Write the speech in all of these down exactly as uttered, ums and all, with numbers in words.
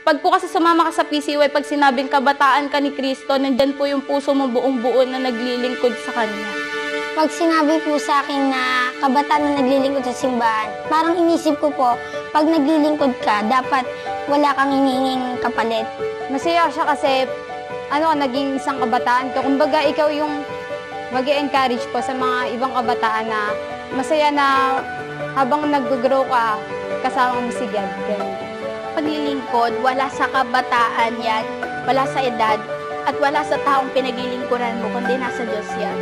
Pag po kasi sumama ka sa P C Y, pag sinabing kabataan ka ni Cristo, nandyan po yung puso mo buong-buo na naglilingkod sa Kanya. Pag sinabi po sa akin na kabataan na naglilingkod sa simbahan, parang inisip ko po, pag naglilingkod ka, dapat wala kang hinihinging kapalit. Masaya siya kasi ano, naging isang kabataan ka. Kumbaga, ikaw yung mag-i-encourage po sa mga ibang kabataan na masaya na habang nag-grow ka, kasama mo si God. Ganun. Paglilingkod, wala sa kabataan yan, wala sa edad, at wala sa taong pinaglilingkuran mo, kundi nasa Diyos yan.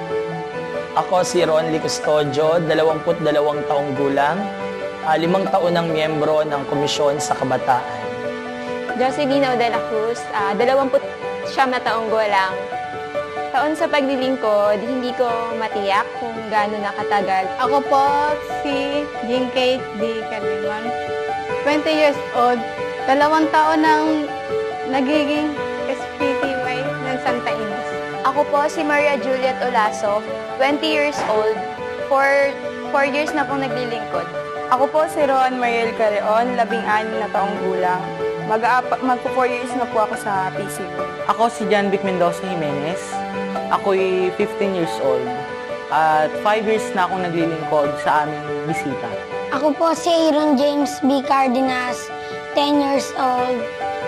Ako si Ronly Custodio, dalawamput dalawang taong gulang, uh, limang taon ng miyembro ng Komisyon sa Kabataan. Jocelyn de la Cruz, uh, dalawamput siyam na taong gulang. Taon sa paglilingkod, hindi ko matiyak kung gaano nakatagal. Ako po si Jean Kate D. Caliman, twenty years old, dalawang taon nang nagiging S P T Y ng Santa Ines. Ako po si Maria Juliet Olaso, twenty years old, four years na pong naglilingkod. Ako po si Roan Mariel Careon, labing anim na taong gulang. Magpo four years na po ako sa P C Y. Ako si John Vic Mendoza Jimenez. Ako'y fifteen years old. At five years na akong naglilingkod sa aming bisita. Ako po si Aaron James B. Cardenas, ten years old.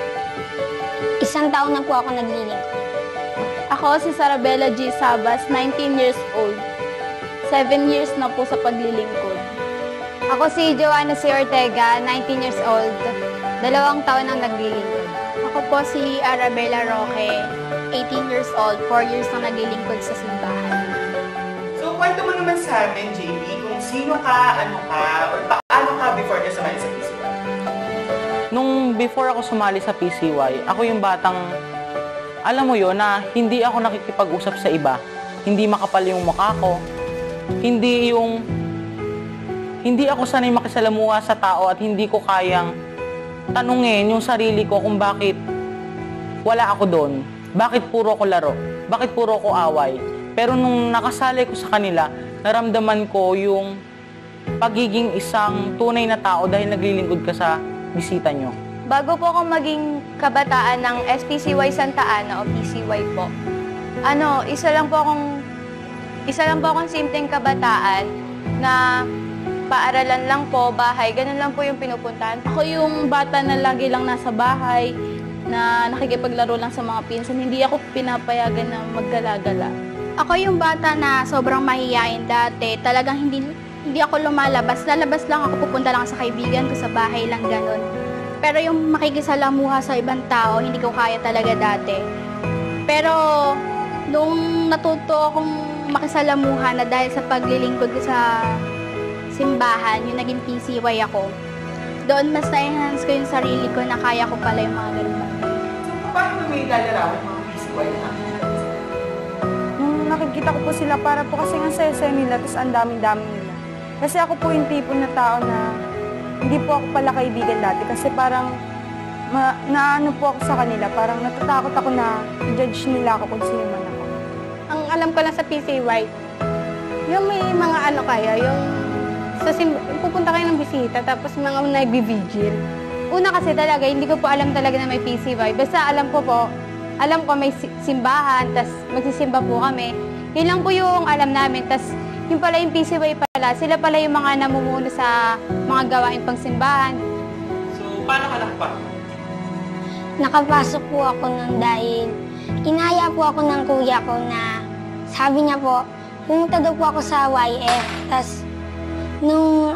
Isang taon na po ako naglilingkod. Ako si Sarabella G. Sabas, nineteen years old. seven years na po sa paglilingkod. Ako si Joanna C. Ortega, nineteen years old. Dalawang taon nang naglilingkod. Ako po si Arabella Roque, eighteen years old, four years nang naglilingkod sa simbahan. So, kwento mo naman sa amin, J B, kung sino ka, ano ka, or paano ka before ka sumali sa P C Y? Nung before ako sumali sa P C Y, ako yung batang, alam mo yun, na hindi ako nakikipag-usap sa iba. Hindi makapal yung mukha ko. Hindi yung, hindi ako sanay makisalamuha sa tao at hindi ko kayang tanungin yung sarili ko kung bakit wala ako doon. Bakit puro ko laro? Bakit puro ko away? Pero nung nakasali ko sa kanila, naramdaman ko yung pagiging isang tunay na tao dahil naglilingkod ka sa bisita nyo. Bago po ako maging kabataan ng S P C Y Santa Ana o P C Y po, ano, isa lang po akong, isa lang po akong simpleng kabataan na paaralan lang po, bahay, ganun lang po yung pinupuntahan. Ako yung bata na lagi lang nasa bahay, na nakikipaglaro lang sa mga pinsan. Hindi ako pinapayagan na maggala-gala. Ako yung bata na sobrang mahihain dati. Talagang hindi, hindi ako lumalabas. Lalabas lang ako, pupunta lang sa kaibigan ko, sa bahay lang, ganun. Pero yung makikisalamuha sa ibang tao, hindi ko kaya talaga dati. Pero nung natuto akong makisalamuha na dahil sa paglilingkod ko sa simbahan, yung naging P C Y ako, doon mas na-enhance ko yung sarili ko na kaya ko pala yung mga ganun. So, paano mo may lalarawan yung mga P C Y na? Nung nakikita ko po sila, para po kasi nga saya-saya nila, tapos ang daming-daming nila. Kasi ako po yung tipo na tao na hindi po ako pala kaibigan dati. Kasi parang ma, naano po ako sa kanila, parang natatakot ako na i-judge nila ako kung sino man ako. Ang alam ko lang sa P C Y, yung may mga ano kayo, yung sa sim- pupunta kayo ng bisita, tapos mga nagbi-vigil. Una kasi talaga, hindi ko po alam talaga na may P C Y. Basta alam ko po, alam ko may simbahan, tapos magsisimba po kami. Yun lang po yung alam namin. Tapos yung pala yung P C Y pala, sila pala yung mga namumuno sa mga gawain pang simbahan. So, paano ka nakapasok? Nakapasok po ako nun dahil inaya po ako ng kuya ko na sabi niya po, pumunta daw po ako sa Y F. Tapos nung,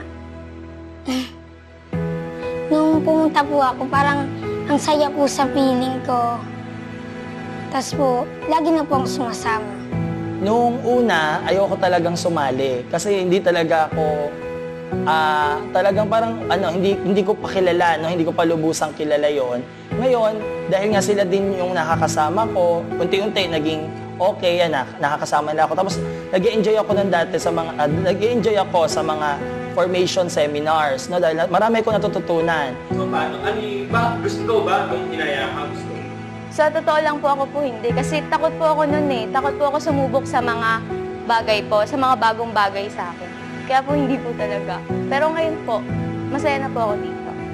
nung pumunta po ako, parang ang saya po sa feeling ko. Tapos po, lagi na po akong sumasama. Noong una, ayoko talagang sumali kasi hindi talaga ako ah talagang parang ano hindi hindi ko pa kilala, no, hindi ko pa lubusang kilala 'yon. Ngayon, dahil nga sila din yung nakakasama ko, unti-unti naging okay yan, na, nakakasama na ako. Tapos nag-enjoy ako nun dati sa mga uh, nag-enjoy ako sa mga formation seminars, no, dahil marami ko natututunan. So paano ano ba gusto ko ba nung inaya ka gusto? Sa totoo lang po ako po hindi. Kasi takot po ako nun eh. Takot po ako sumubok sa mga bagay po, sa mga bagong bagay sa akin. Kaya po hindi po talaga. Pero ngayon po, masaya na po ako dito.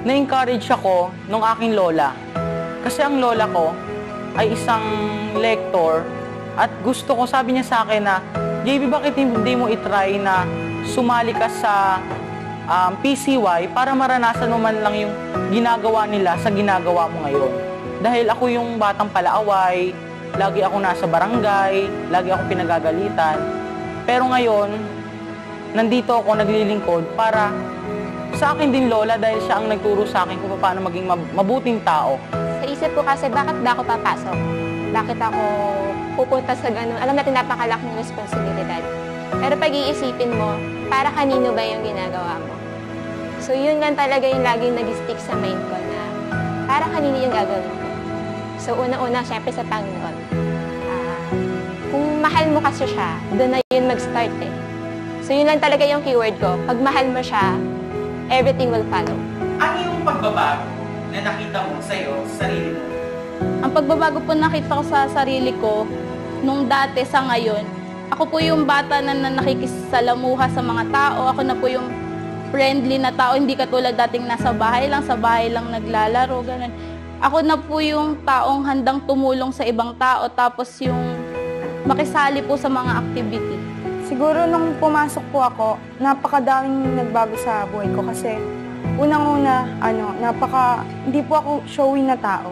na-encourage ako nung aking lola. Kasi ang lola ko ay isang lector at gusto ko, sabi niya sa akin na, J B, bakit hindi mo itry na sumali ka sa um, P C Y para maranasan mo man lang yung ginagawa nila sa ginagawa mo ngayon. Dahil ako yung batang palaaway, lagi ako nasa barangay, lagi ako pinagagalitan. Pero ngayon, nandito ako naglilingkod para sa akin din lola dahil siya ang nagturo sa akin kung paano maging mabuting tao. Sa isip ko kasi, bakit ba ako papasok? Bakit ako pupunta sa ganun? Alam natin napakalaking responsibilidad. Pero pag-iisipin mo, para kanino ba yung ginagawa mo? So yun lang talaga yung laging nag-stick sa mind ko na para kanino yung gagawin ko. So una-una, syempre sa Panginoon. Uh, kung mahal mo kasi siya, doon na yun mag-start eh. So yun lang talaga yung keyword ko. Pag mahal mo siya, everything will follow. Ano yung pagbabago na nakita mo sa'yo, sa sarili mo? Ang pagbabago po nakita ko sa sarili ko, nung dati sa ngayon, ako po yung bata na, na nakikisalamuha sa mga tao. Ako na po yung friendly na tao, hindi katulad dating nasa bahay lang, sa bahay lang naglalaro, ganun. Ako na po yung taong handang tumulong sa ibang tao, tapos yung makisali po sa mga activity. Siguro nung pumasok po ako, napakadaming nagbago sa buhay ko kasi unang-una, ano, napaka, hindi po ako showy na tao.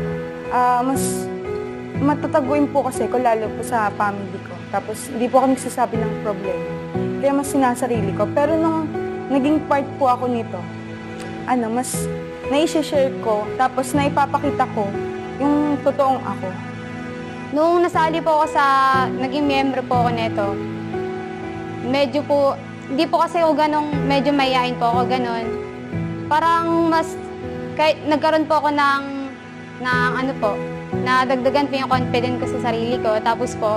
Uh, mas matataguin po kasi ko lalo po sa family ko. Tapos hindi po ako nagsasabi ng problema. Kaya mas sinasarili ko. Pero nung naging part po ako nito, ano, mas naishishare ko, tapos naipapakita ko yung totoong ako. Nung nasali po ako sa, naging member po ako nito, medyo po, hindi po kasi ako ganong, medyo mayayain po ako ganon. Parang mas, kahit nagkaroon po ako ng, ng ano po, nadagdagan po yung confidence ko sa sarili ko. Tapos po,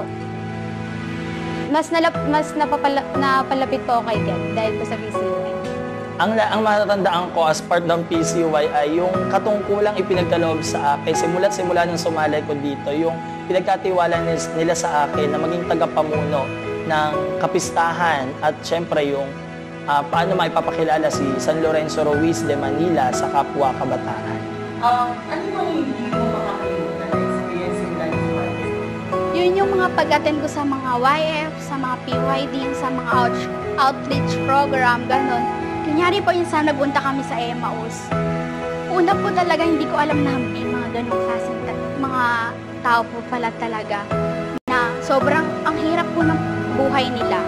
mas, nalap, mas napapala, napalapit po ako kay God dahil po sa P C Y. Ang, ang matatandaan ko as part ng P C Y ay yung katungkulang ipinagkaloob sa akin, simula't simula nung sumalay ko dito, yung pinagkatiwala nila sa akin na maging tagapamuno ng kapistahan at syempre yung uh, paano maipapakilala si San Lorenzo Ruiz de Manila sa kapwa kabataan. Um, ano yung hindi mo makakalimutan na experience yung life mo? Yun yung mga pag-attend ko sa mga Y F, sa mga P Y D, sa mga out outreach program, ganun. Kunyari po yung sa nagunta kami sa Emmaus. Una po talaga hindi ko alam na may mga ganung klaseng mga tao po pala talaga na sobrang ang hirap po ng buhay nila.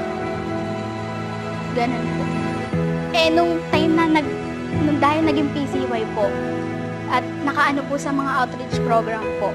Ganun po. Eh, nung time na nag, nung dahil naging P C Y po, at nakaano po sa mga outreach program po,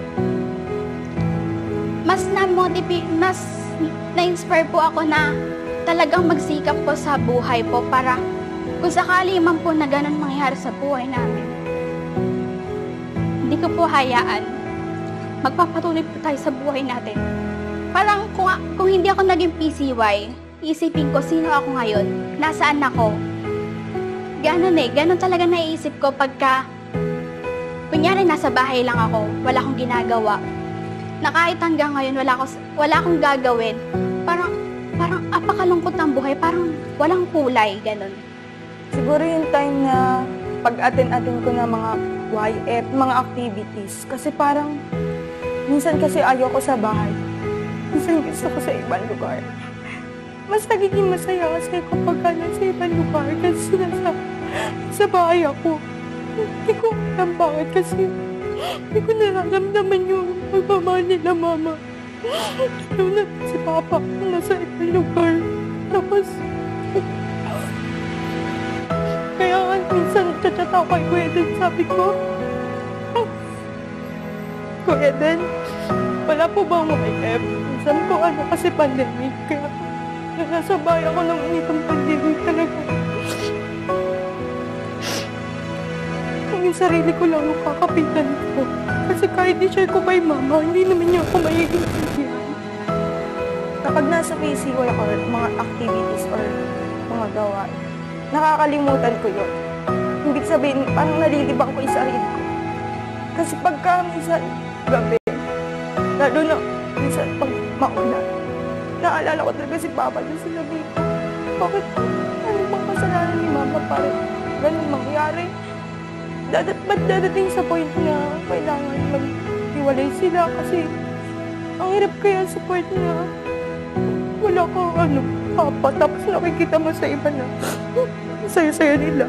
mas na-motivate, mas na-inspire po ako na talagang magsikap po sa buhay po para kung sakali man po na ganun mangyayari sa buhay namin, hindi ko po hayaan. Magpapatuloy po tayo sa buhay natin. Parang kung, kung hindi ako naging P C Y, isipin ko sino ako ngayon, nasaan ako. Ganon eh, ganon talaga naiisip ko pagka, kunyari nasa bahay lang ako, wala akong ginagawa, na kahit hanggang ngayon wala, ako, wala akong gagawin, parang, parang apakalungkot ng buhay, parang walang kulay, ganon. Siguro yung time na pag-attend-attend ko ng mga Y F, mga activities. Kasi parang, minsan kasi ayoko sa bahay. Minsan gusto ko sa ibang lugar. Mas nagiging masaya kasi kapag nasa ibang lugar kasi nasa sa bahay ako. Hindi ko alam bakit kasi hindi ko nararamdaman yung pagmamahal nila, mama. Alam na si papa nasa ibang lugar. Tapos, kaya nga minsan chat-chat ako kay Kuya Eden, sabi ko, Kuya Eden, wala po ba ang Y F? Minsan po ano kasi pandemic, kaya nasa bahay ako ng initang pandemic talaga. Yung sarili ko lang yung kakapitan ko. Kasi kahit i-share ko kay mama, hindi naman niya ako magiging sabihan. Kapag nasa P C Y ako, mga activities or mga gawain, nakakalimutan ko yun. Ibig sabihin, parang nalilibang ko yung sarili ko. Kasi pagka minsan gabi, lalo na minsan pag maulan, naalala ko talaga si Papa na sinabi ko, bakit ano bang kasalanan ni Mama para ganun mangyari? dadat, ba't dadating sa point na kailangan maghiwalay sila kasi ang hirap kaya sa part na wala kang ano, papa, tapos nakikita mo sa iba na saya-saya nila.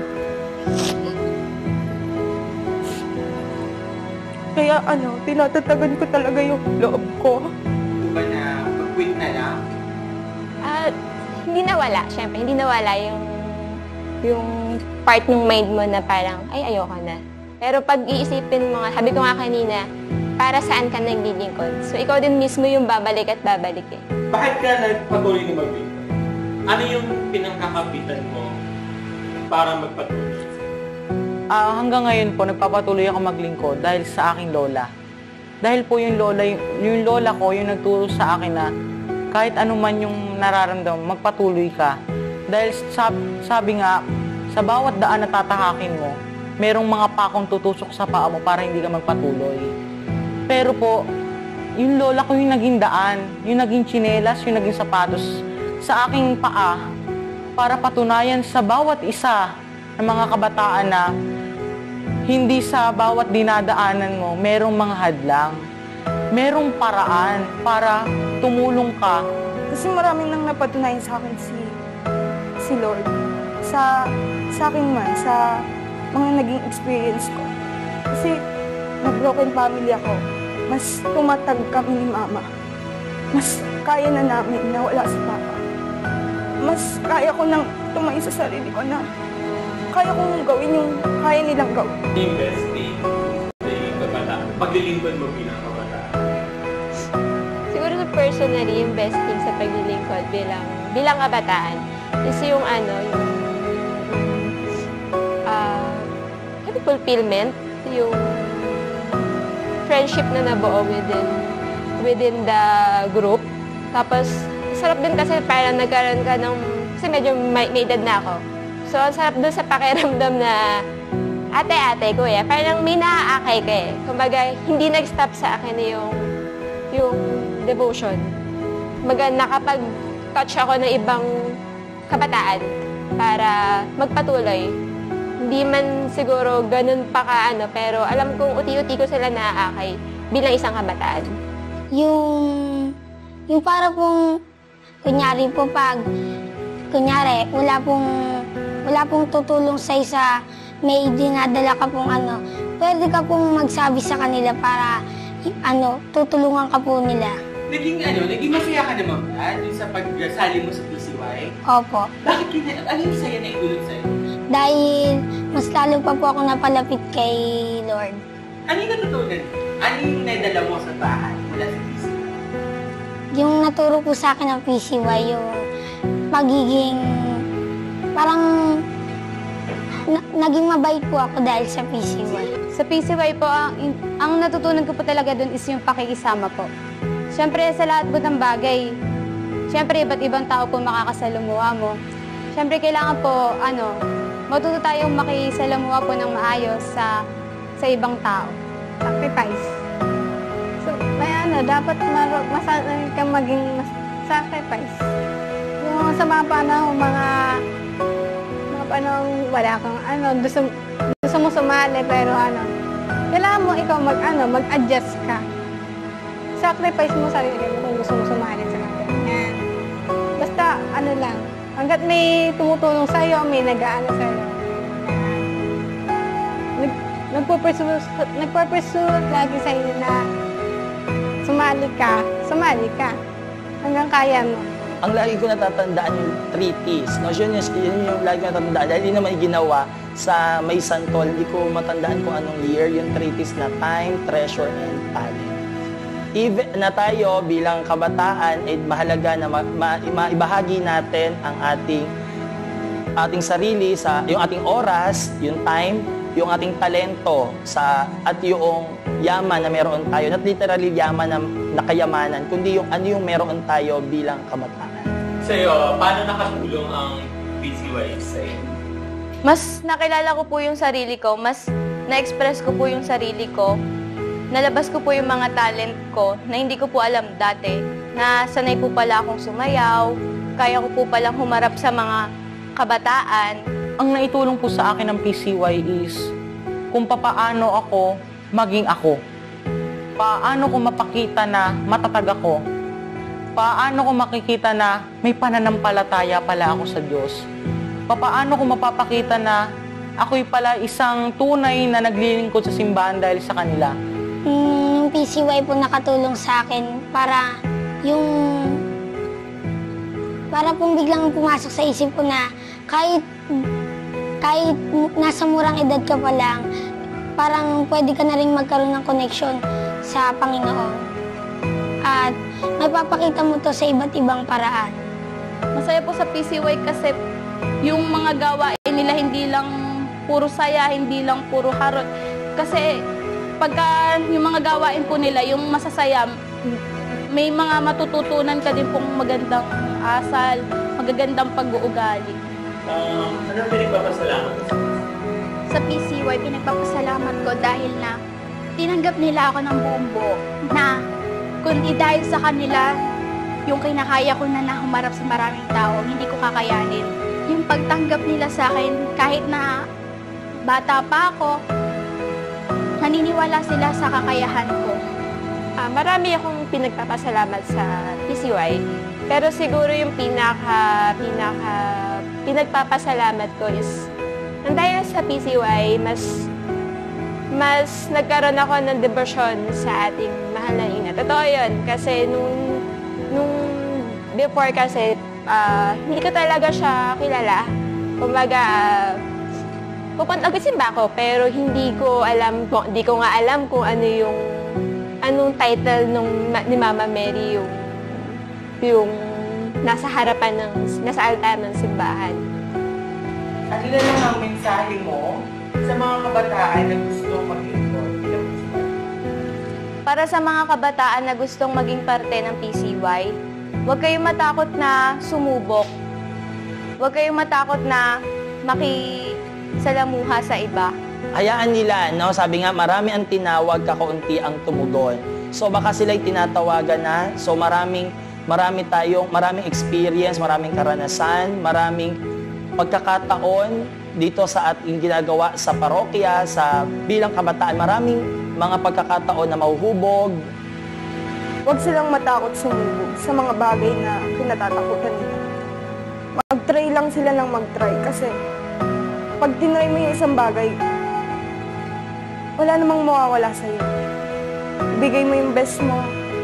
Kaya ano, tinatatagan ko talaga yung loob ko. Ito ba na mag-quit na lang? Ah, hindi nawala, syempre, hindi nawala yung yung part ng mind mo na parang, ay, ayoko na. Pero pag iisipin mo nga, sabi ko nga kanina, para saan ka naglilingkod? So, ikaw din mismo yung babalik at babalik eh. Bakit ka nagpatuloy na maglingkod? Ano yung pinangkakapitan mo para magpatuloy? Ah, hanggang ngayon po, nagpapatuloy ako maglingkod dahil sa aking lola. Dahil po yung lola, yung, yung lola ko, yung nagturo sa akin na kahit ano man yung nararamdaman, magpatuloy ka. Dahil sabi, sabi nga, sa bawat daan na tatahakin mo, merong mga pakong tutusok sa paa mo para hindi ka magpatuloy. Pero po, yung lola ko yung naging daan, yung naging tsinelas, yung naging sapatos sa aking paa para patunayan sa bawat isa ng mga kabataan na hindi sa bawat dinadaanan mo, merong mga hadlang, merong paraan para tumulong ka. Kasi maraming nang napatunayan sa akin si si Lord. Sa, sa akin man, sa mga naging experience ko. Kasi na-broken family ako. Mas tumatag kami ni Mama. Mas kaya na namin na wala si Papa. Mas kaya ko nang tumayo sa sarili ko na kaya kong gawin yung kaya nilang gawin. Yung best thing sa yung kabataan, paglilingkod mo bilang kabataan? Siguro sa personally, yung best thing sa paglilingkod bilang, bilang kabataan is yung ano, yung uh, yung fulfillment, yung friendship na nabuo within within the group. Tapos, sarap din kasi parang nagkaroon ka ng, kasi medyo may, may edad na ako. So, ang sarap doon sa pakiramdam na ate-ate, kuya, parang may naaakay ka eh. Kumbaga, hindi nag-stop sa akin yung, yung devotion. Kumbaga, nakapag-touch ako ng ibang kabataan para magpatuloy. Hindi man siguro ganun pa ka ano, pero alam kong uti-uti ko sila naaakay bilang isang kabataan. Yung, yung para pong, kunyari po pag, kunyari, wala pong, wala pong tutulong sa isa, may dinadala ka pong ano, pwede ka pong magsabi sa kanila para, ano, tutulungan ka po nila. Naging ano, naging masaya ka naman ba dun sa pagsali mo sa P C Y? Opo. Bakit kina, ano yung saya na idulot sa'yo? Dahil mas lalo pa po ako napalapit kay Lord. Ano yung natutunan? Ano yung nadala mo sa bahay mula sa P C Y? Yung naturo po sa akin ng P C Y, yung pagiging, parang na- naging mabait po ako dahil sa P C Y. Sa P C Y po, ang, ang natutunan ko po talaga dun is yung pakikisama po. Siyempre, sa lahat po ng bagay, siyempre, iba't ibang tao po makakasalamuha mo. Siyempre, kailangan po, ano, matuto tayong makisalamuha po ng maayos sa sa ibang tao. Sacrifice. So, may ano, dapat mar- masanay kang maging mas- sacrifice. Yung sa mga panahon, mga mga panahon, wala kang ano, gusto, gusto mo sumali, pero ano, kailangan mo ikaw mag, ano, mag-adjust ka. Sacrifice mo sarili mo kung gusto mo sumali sa mga ganyan. Basta, ano lang, hanggat may tumutulong sa'yo, may nag-aano sa'yo. Nag, nagpo-pursue, nagpo-pursue lagi sa'yo na sumali ka, sumali ka. Hanggang kaya mo. Ang lagi ko natatandaan yung three T's. No? Yun, yung, yun yung lagi ko natatandaan. Dahil yun naman ginawa sa May Santol, hindi ko matandaan kung anong year, yung three T's na time, treasure, and talent. Even na tayo bilang kabataan, ay mahalaga na ma- ma- maibahagi natin ang ating ating sarili sa yung ating oras, yung time, yung ating talento sa at yung yaman na meron tayo, not literally yaman na, na kayamanan, kundi yung ano yung meron tayo bilang kabataan. Sa'yo, paano nakatulong ang P C Y sa'yo? Mas nakilala ko po yung sarili ko, mas na-express ko po yung sarili ko. Nalabas ko po yung mga talent ko na hindi ko po alam dati. Na sanay po pala akong sumayaw, kaya ko po palang humarap sa mga kabataan. Ang naitulong po sa akin ng P C Y is kung papaano ako maging ako. Paano ko mapakita na matatag ako. Paano ko makikita na may pananampalataya pala ako sa Diyos. Paano ko mapapakita na ako'y pala isang tunay na naglilingkod sa simbahan dahil sa kanila. Mm, yung P C Y po nakatulong sa akin para yung para pong biglang pumasok sa isip ko na kahit kahit nasa murang edad ka pa lang, parang pwede ka na rin magkaroon ng connection sa Panginoon. At mapapakita mo to sa iba't ibang paraan. Masaya po sa P C Y kasi yung mga gawain nila hindi lang puro saya, hindi lang puro harot. Kasi pagka yung mga gawain po nila, yung masasaya, may mga matututunan ka din pong magandang asal, magagandang pag-uugali. Um, anong pinagpapasalamat? Sa P C Y, pinagpapasalamat ko dahil na tinanggap nila ako ng buong buo na kundi dahil sa kanila, yung kinakaya ko na nahumarap sa maraming tao, hindi ko kakayanin. Yung pagtanggap nila sa akin, kahit na bata pa ako, naniniwala sila sa kakayahan ko. Ah, marami akong pinagpapasalamat sa P C Y, pero siguro yung pinaka, pinaka, pinagpapasalamat ko is, nang dahil sa P C Y, mas, mas nagkaroon ako ng devotion sa ating mahal na ina. Totoo yun, kasi nung, nung before kasi, uh, hindi ko talaga siya kilala. Kumbaga, uh, pupunta agad-simba ako, pero hindi ko alam, hindi ko nga alam kung ano yung, anong title nung ni Mama Mary yung, yung nasa harapan ng, nasa altar ng simbahan. At ilan lang ang mensahe mo sa mga kabataan na gusto mag-involve bilang P C Y? Para sa mga kabataan na gustong maging parte ng P C Y, huwag kayong matakot na sumubok. Huwag kayong matakot na makisalamuha sa iba. Hayaan nila, no? Sabi nga, marami ang tinawag, kakaunti ang tumugon. So baka sila'y tinatawagan na. So maraming, marami tayong, maraming experience, maraming karanasan, maraming pagkakataon dito sa ating ginagawa sa parokya, sa bilang kabataan, maraming mga pagkakataon na mahuhubog. Huwag silang matakot sumubok sa mga bagay na kinatatakutan nila. Mag-try lang sila ng mag-try kasi pag tinry mo yung isang bagay, wala namang mawawala sa'yo. Ibigay mo yung best mo,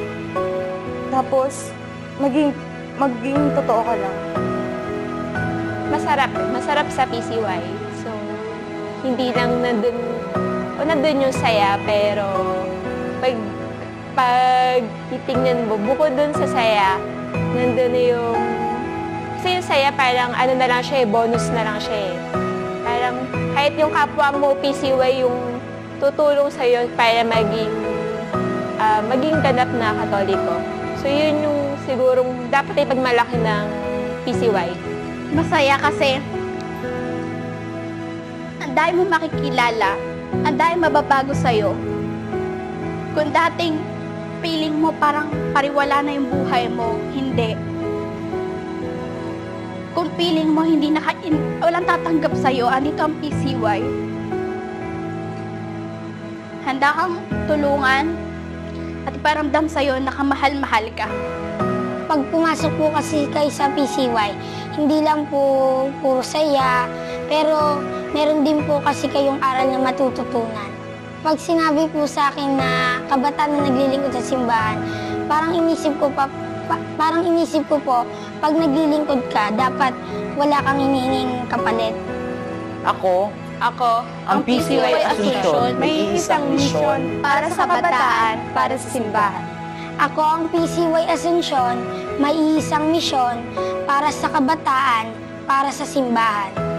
tapos maging, maging totoo ka lang. Masarap, masarap sa P C Y. So, hindi lang nandun, o nandun yung saya, pero pag, pag titingnan mo, bukod dun sa saya, nandun na yung, kasi yung saya parang ano na lang siya eh, bonus na lang siya eh. Parang kahit yung kapwa mo P C Y yung tutulong sa'yo para maging, uh, maging ganap na Katoliko. So, yun yung sigurong dapat ipagmalaki ng P C Y. Masaya kasi ang dami mo makikilala, ang dami mababago sa'yo. Kung dating feeling mo parang pariwala na yung buhay mo, hindi. Kung feeling mo hindi naka walang tatanggap sa'yo, andito ang P C Y. Handa kang tulungan at iparamdam sa'yo na kamahal-mahal ka. Pag pumasok po kasi kayo sa P C Y, hindi lang po puro saya, pero meron din po kasi kayong aral na matututunan. Pag sinabi po sa akin na kabataan na naglilingkod sa simbahan, parang inisip ko pa, pa parang inisip ko po, pag naglilingkod ka, dapat wala kang hinihinging kapalit. Ako, Ako, ang P C Y Asuncion, may isang misyon para sa kabataan, para sa simbahan. Ako ang P C Y Asuncion, may isang misyon para sa kabataan, para sa simbahan.